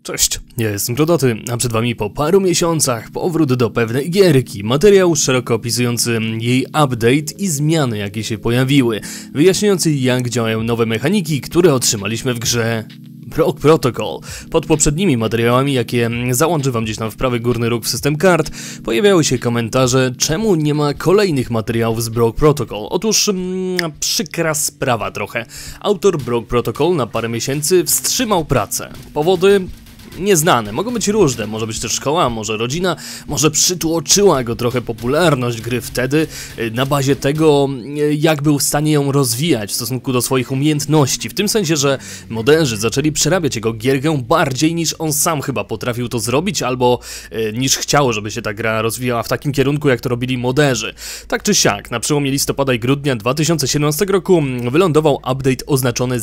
Cześć, ja jestem Klodoty, a przed wami po paru miesiącach powrót do pewnej gierki, materiał szeroko opisujący jej update i zmiany jakie się pojawiły, wyjaśniający jak działają nowe mechaniki, które otrzymaliśmy w grze Brock Protocol. Pod poprzednimi materiałami, jakie załączę wam gdzieś tam w prawy górny róg w system kart, pojawiały się komentarze, czemu nie ma kolejnych materiałów z Brock Protocol. Otóż przykra sprawa trochę. Autor Brock Protocol na parę miesięcy wstrzymał pracę. Powody nieznane, mogą być różne, może być też szkoła, może rodzina, może przytłoczyła go trochę popularność gry wtedy na bazie tego, jak był w stanie ją rozwijać w stosunku do swoich umiejętności, w tym sensie, że moderzy zaczęli przerabiać jego gierkę bardziej niż on sam chyba potrafił to zrobić, albo niż chciał, żeby się ta gra rozwijała w takim kierunku, jak to robili moderzy. Tak czy siak, na przełomie listopada i grudnia 2017 roku wylądował update oznaczony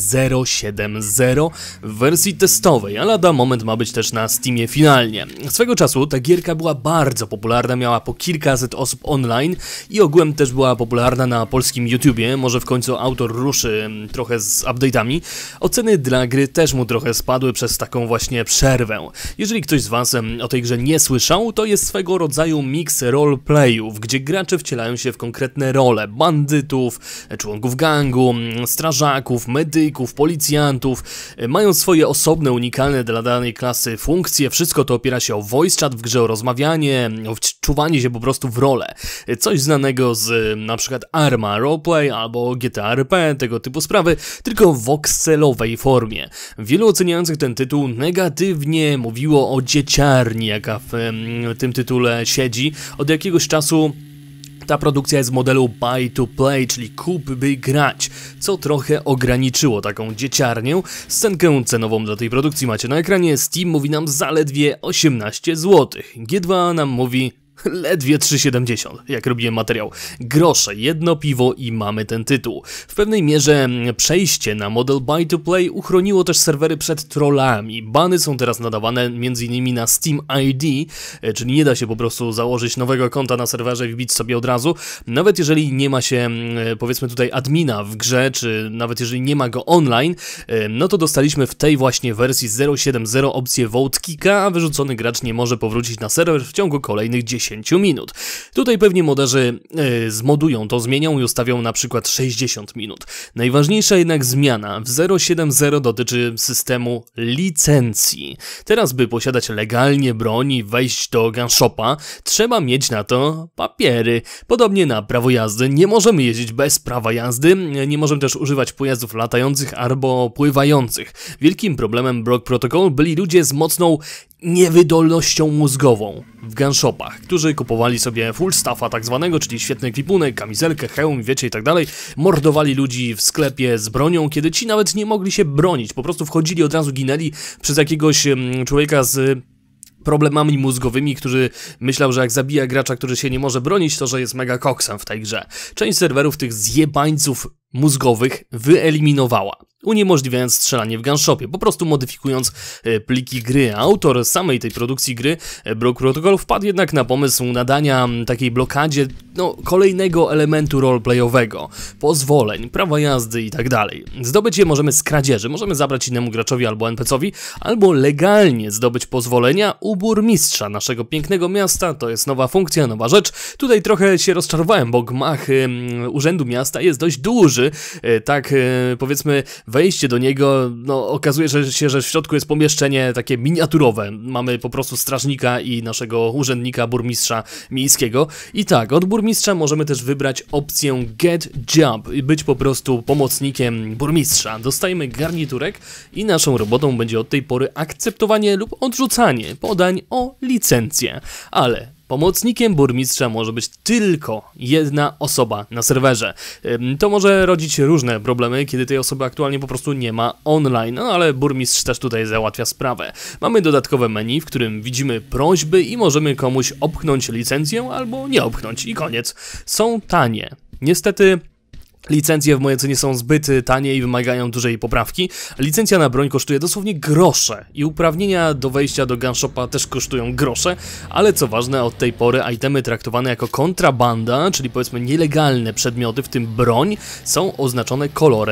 0.7.0 w wersji testowej, a lada moment ma być też na Steamie finalnie. Swego czasu ta gierka była bardzo popularna, miała po kilkaset osób online i ogółem też była popularna na polskim YouTubie, może w końcu autor ruszy trochę z update'ami. Oceny dla gry też mu trochę spadły przez taką właśnie przerwę. Jeżeli ktoś z was o tej grze nie słyszał, to jest swego rodzaju miks roleplayów, gdzie gracze wcielają się w konkretne role bandytów, członków gangu, strażaków, medyków, policjantów, mają swoje osobne, unikalne dla danej klasy funkcje, wszystko to opiera się o voice chat w grze, o rozmawianie, o wczuwanie się po prostu w rolę. Coś znanego z na przykład Arma Roleplay albo GTA RP, tego typu sprawy, tylko w voxelowej formie. Wielu oceniających ten tytuł negatywnie mówiło o dzieciarni, jaka w tym tytule siedzi. Od jakiegoś czasu ta produkcja jest w modelu buy to play, czyli kup by grać, co trochę ograniczyło taką dzieciarnię. Scenkę cenową dla tej produkcji macie na ekranie, Steam mówi nam zaledwie 18 zł, G2 nam mówi ledwie 3,70, jak robiłem materiał. Grosze, jedno piwo i mamy ten tytuł. W pewnej mierze przejście na model buy to play uchroniło też serwery przed trollami. Bany są teraz nadawane m.in. na Steam ID, czyli nie da się po prostu założyć nowego konta na serwerze i wbić sobie od razu. Nawet jeżeli nie ma się, powiedzmy tutaj, admina w grze, czy nawet jeżeli nie ma go online, no to dostaliśmy w tej właśnie wersji 0.7.0 opcję vote kicka, a wyrzucony gracz nie może powrócić na serwer w ciągu kolejnych 10 minut. Tutaj pewnie moderzy zmodują to, zmienią i ustawią na przykład 60 minut. Najważniejsza jednak zmiana w 0.7.0 dotyczy systemu licencji. Teraz, by posiadać legalnie broń i wejść do gunshopa, trzeba mieć na to papiery. Podobnie na prawo jazdy, nie możemy jeździć bez prawa jazdy, nie możemy też używać pojazdów latających albo pływających. Wielkim problemem Brock Protocol byli ludzie z mocną niewydolnością mózgową w gunshopach, którzy kupowali sobie full staffa tak zwanego, czyli świetny ekwipunek, kamizelkę, hełm, wiecie i tak dalej, mordowali ludzi w sklepie z bronią, kiedy ci nawet nie mogli się bronić, po prostu wchodzili, od razu ginęli przez jakiegoś człowieka z problemami mózgowymi, który myślał, że jak zabija gracza, który się nie może bronić, to że jest mega koksem w tej grze. Część serwerów tych zjebańców mózgowych wyeliminowała, uniemożliwiając strzelanie w gunshopie, po prostu modyfikując pliki gry. Autor samej tej produkcji gry, Brock Protocol, wpadł jednak na pomysł nadania takiej blokadzie kolejnego elementu roleplayowego, pozwoleń, prawa jazdy i tak dalej. Zdobyć je możemy z kradzieży, możemy zabrać innemu graczowi albo NPC-owi, albo legalnie zdobyć pozwolenia u burmistrza naszego pięknego miasta. To jest nowa funkcja, nowa rzecz. Tutaj trochę się rozczarowałem, bo gmach urzędu miasta jest dość duży, tak powiedzmy wejście do niego, okazuje się, że w środku jest pomieszczenie takie miniaturowe. Mamy po prostu strażnika i naszego urzędnika, burmistrza miejskiego. I tak, od burmistrza możemy też wybrać opcję Get Job i być po prostu pomocnikiem burmistrza. Dostajemy garniturek i naszą robotą będzie od tej pory akceptowanie lub odrzucanie podań o licencję. Ale pomocnikiem burmistrza może być tylko jedna osoba na serwerze. To może rodzić różne problemy, kiedy tej osoby aktualnie po prostu nie ma online, ale burmistrz też tutaj załatwia sprawę. Mamy dodatkowe menu, w którym widzimy prośby i możemy komuś opchnąć licencję albo nie opchnąć i koniec. Są tanie. Niestety licencje w mojej ocenie są zbyt tanie i wymagają dużej poprawki. Licencja na broń kosztuje dosłownie grosze i uprawnienia do wejścia do gunshopa też kosztują grosze, ale co ważne, od tej pory itemy traktowane jako kontrabanda, czyli powiedzmy nielegalne przedmioty, w tym broń, są oznaczone kolorem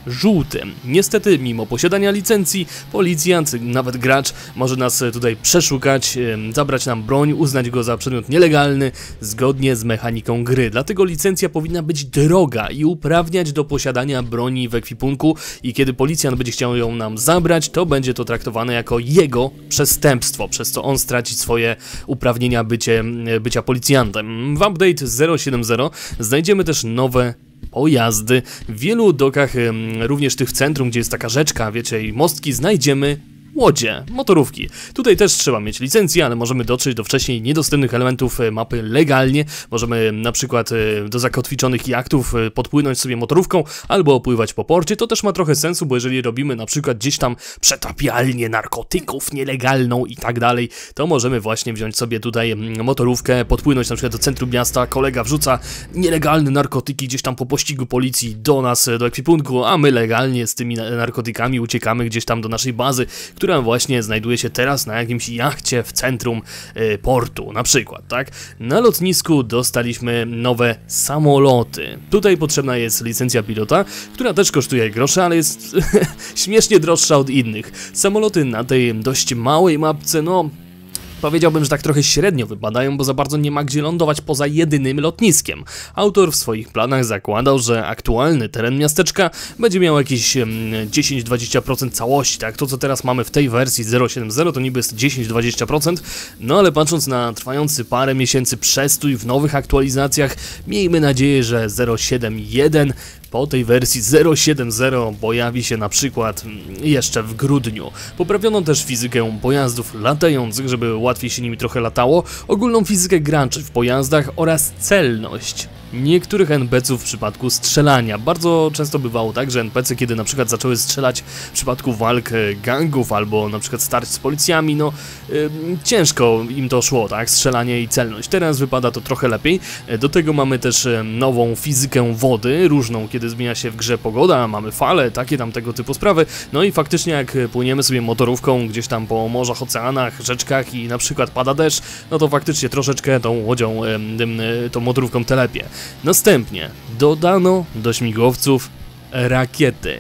żółty. Niestety, mimo posiadania licencji, policjant, nawet gracz może nas tutaj przeszukać, zabrać nam broń, uznać go za przedmiot nielegalny zgodnie z mechaniką gry. Dlatego licencja powinna być droga i uprawniać do posiadania broni w ekwipunku i kiedy policjant będzie chciał ją nam zabrać, to będzie to traktowane jako jego przestępstwo, przez co on straci swoje uprawnienia bycia policjantem. W update 0.7.0 znajdziemy też nowe pojazdy. W wielu dokach, również tych w centrum, gdzie jest taka rzeczka, wiecie, i mostki, znajdziemy łodzie, motorówki. Tutaj też trzeba mieć licencję, ale możemy dotrzeć do wcześniej niedostępnych elementów mapy legalnie. Możemy na przykład do zakotwiczonych jachtów podpłynąć sobie motorówką albo opływać po porcie. To też ma trochę sensu, bo jeżeli robimy na przykład gdzieś tam przetapialnię narkotyków nielegalną i tak dalej, to możemy właśnie wziąć sobie tutaj motorówkę, podpłynąć na przykład do centrum miasta, kolega wrzuca nielegalne narkotyki gdzieś tam po pościgu policji do nas, do ekwipunku, a my legalnie z tymi narkotykami uciekamy gdzieś tam do naszej bazy, która właśnie znajduje się teraz na jakimś jachcie w centrum portu, na przykład, tak? Na lotnisku dostaliśmy nowe samoloty. Tutaj potrzebna jest licencja pilota, która też kosztuje grosze, ale jest śmiesznie droższa od innych. Samoloty na tej dość małej mapce, no... powiedziałbym, że tak trochę średnio wypadają, bo za bardzo nie ma gdzie lądować poza jedynym lotniskiem. Autor w swoich planach zakładał, że aktualny teren miasteczka będzie miał jakieś 10-20% całości, tak? To co teraz mamy w tej wersji 0.7.0 to niby jest 10-20%, no ale patrząc na trwający parę miesięcy przestój w nowych aktualizacjach, miejmy nadzieję, że 0.7.1 po tej wersji 0.7.0 pojawi się na przykład jeszcze w grudniu. Poprawiono też fizykę pojazdów latających, żeby łatwiej się nimi trochę latało, ogólną fizykę graczy w pojazdach oraz celność niektórych NPC-ów w przypadku strzelania. Bardzo często bywało tak, że NPC, kiedy na przykład zaczęły strzelać w przypadku walk gangów albo na przykład starć z policjami, no ciężko im to szło, tak? Strzelanie i celność. Teraz wypada to trochę lepiej. Do tego mamy też nową fizykę wody, różną, kiedy zmienia się w grze pogoda, mamy fale, takie tam tego typu sprawy. No i faktycznie jak płyniemy sobie motorówką gdzieś tam po morzach, oceanach, rzeczkach i na przykład pada deszcz, no to faktycznie troszeczkę tą łodzią, tą motorówką telepie. Następnie dodano do śmigłowców rakiety.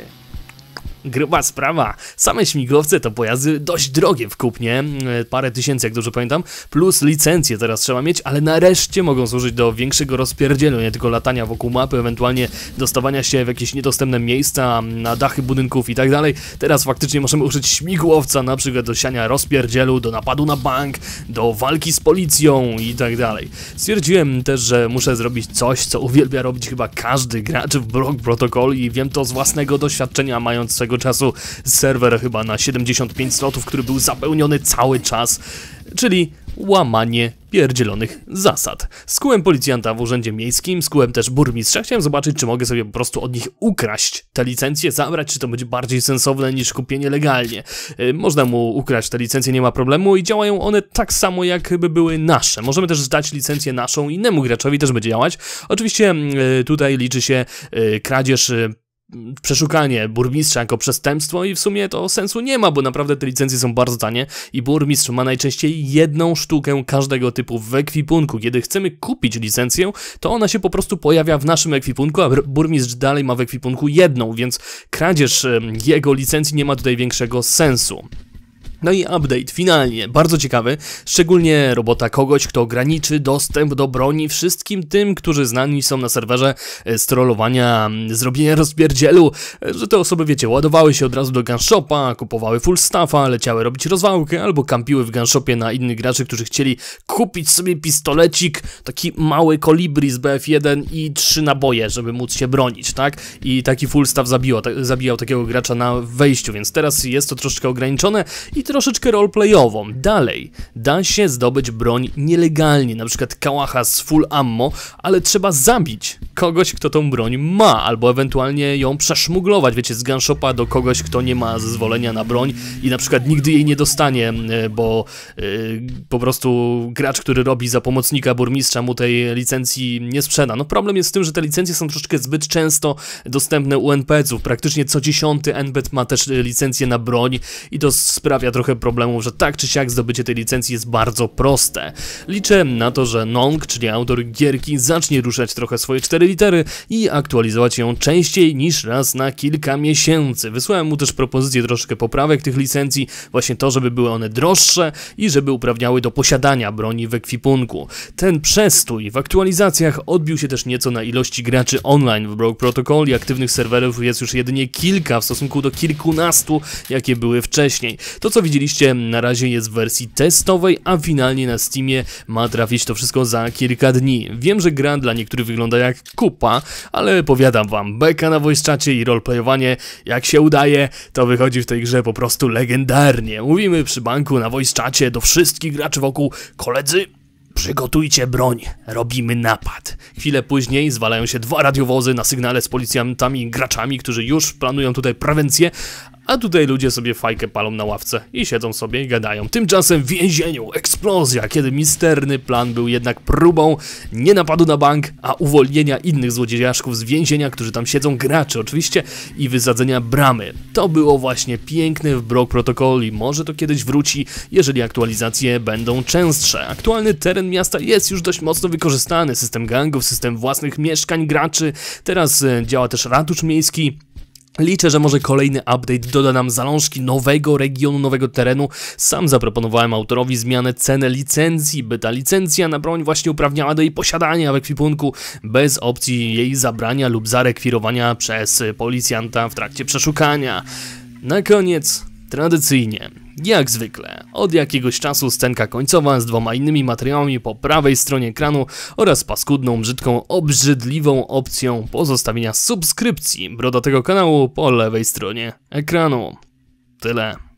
Gruba sprawa. Same śmigłowce to pojazdy dość drogie w kupnie, parę tysięcy jak dobrze pamiętam, plus licencje teraz trzeba mieć, ale nareszcie mogą służyć do większego rozpierdzielu, nie tylko latania wokół mapy, ewentualnie dostawania się w jakieś niedostępne miejsca, na dachy budynków i tak dalej. Teraz faktycznie możemy użyć śmigłowca na przykład do siania rozpierdzielu, do napadu na bank, do walki z policją i tak dalej. Stwierdziłem też, że muszę zrobić coś, co uwielbia robić chyba każdy gracz w Block Protocol i wiem to z własnego doświadczenia, mając swego czasu serwer chyba na 75 slotów, który był zapełniony cały czas, czyli łamanie pierdzielonych zasad. Skułem policjanta w urzędzie miejskim, skułem też burmistrza. Chciałem zobaczyć, czy mogę sobie po prostu od nich ukraść te licencje, zabrać, czy to będzie bardziej sensowne niż kupienie legalnie. Można mu ukraść te licencje, nie ma problemu i działają one tak samo, jakby były nasze. Możemy też zdać licencję naszą innemu graczowi, też będzie działać. Oczywiście tutaj liczy się kradzież, przeszukanie burmistrza jako przestępstwo i w sumie to sensu nie ma, bo naprawdę te licencje są bardzo tanie i burmistrz ma najczęściej jedną sztukę każdego typu w ekwipunku. Kiedy chcemy kupić licencję, to ona się po prostu pojawia w naszym ekwipunku, a burmistrz dalej ma w ekwipunku jedną, więc kradzież jego licencji nie ma tutaj większego sensu. No i update finalnie, bardzo ciekawy, szczególnie robota kogoś, kto ograniczy dostęp do broni wszystkim tym, którzy znani są na serwerze z trollowania, zrobienia rozpierdzielu, że te osoby, wiecie, ładowały się od razu do gunshopa, kupowały full staffa, leciały robić rozwałkę albo kampiły w gunshopie na innych graczy, którzy chcieli kupić sobie pistolecik, taki mały kolibri z BF1 i 3 naboje, żeby móc się bronić, tak? I taki full staff zabijał takiego gracza na wejściu, więc teraz jest to troszeczkę ograniczone i troszeczkę roleplayową. Dalej, da się zdobyć broń nielegalnie, na przykład kałacha z full ammo, ale trzeba zabić kogoś, kto tą broń ma, albo ewentualnie ją przeszmuglować, wiecie, z gunshopa do kogoś, kto nie ma zezwolenia na broń i na przykład nigdy jej nie dostanie, bo po prostu gracz, który robi za pomocnika burmistrza, mu tej licencji nie sprzeda. No problem jest z tym, że te licencje są troszeczkę zbyt często dostępne u NPC-ów. Praktycznie co 10. NPC ma też licencję na broń i to sprawia trochę problemów, że tak czy siak zdobycie tej licencji jest bardzo proste. Liczę na to, że Nong, czyli autor gierki, zacznie ruszać trochę swoje 4 litery i aktualizować ją częściej niż raz na kilka miesięcy. Wysłałem mu też propozycję troszkę poprawek tych licencji, właśnie to, żeby były one droższe i żeby uprawniały do posiadania broni w ekwipunku. Ten przestój w aktualizacjach odbił się też nieco na ilości graczy online. W Rogue Protocol i aktywnych serwerów jest już jedynie kilka w stosunku do kilkunastu, jakie były wcześniej. To, co widzieliście, na razie jest w wersji testowej, a finalnie na Steamie ma trafić to wszystko za kilka dni. Wiem, że gra dla niektórych wygląda jak kupa, ale powiadam wam, beka na voice czacie i roleplayowanie, jak się udaje, to wychodzi w tej grze po prostu legendarnie. Mówimy przy banku na voice czacie do wszystkich graczy wokół: koledzy, przygotujcie broń, robimy napad. Chwilę później zwalają się 2 radiowozy na sygnale z policjantami i graczami, którzy już planują tutaj prewencję, a tutaj ludzie sobie fajkę palą na ławce i siedzą sobie i gadają. Tymczasem w więzieniu eksplozja, kiedy misterny plan był jednak próbą nie napadu na bank, a uwolnienia innych złodziejaszków z więzienia, którzy tam siedzą, graczy oczywiście, i wysadzenia bramy. To było właśnie piękne w Rogue Protocol i może to kiedyś wróci, jeżeli aktualizacje będą częstsze. Aktualny teren miasta jest już dość mocno wykorzystany, system gangów, system własnych mieszkań graczy, teraz działa też ratusz miejski. Liczę, że może kolejny update doda nam zalążki nowego regionu, nowego terenu. Sam zaproponowałem autorowi zmianę ceny licencji, by ta licencja na broń właśnie uprawniała do jej posiadania w ekwipunku bez opcji jej zabrania lub zarekwirowania przez policjanta w trakcie przeszukania. Na koniec, tradycyjnie, jak zwykle, od jakiegoś czasu scenka końcowa z 2 innymi materiałami po prawej stronie ekranu oraz paskudną, brzydką, obrzydliwą opcją pozostawienia subskrypcji brodatego kanału po lewej stronie ekranu. Tyle.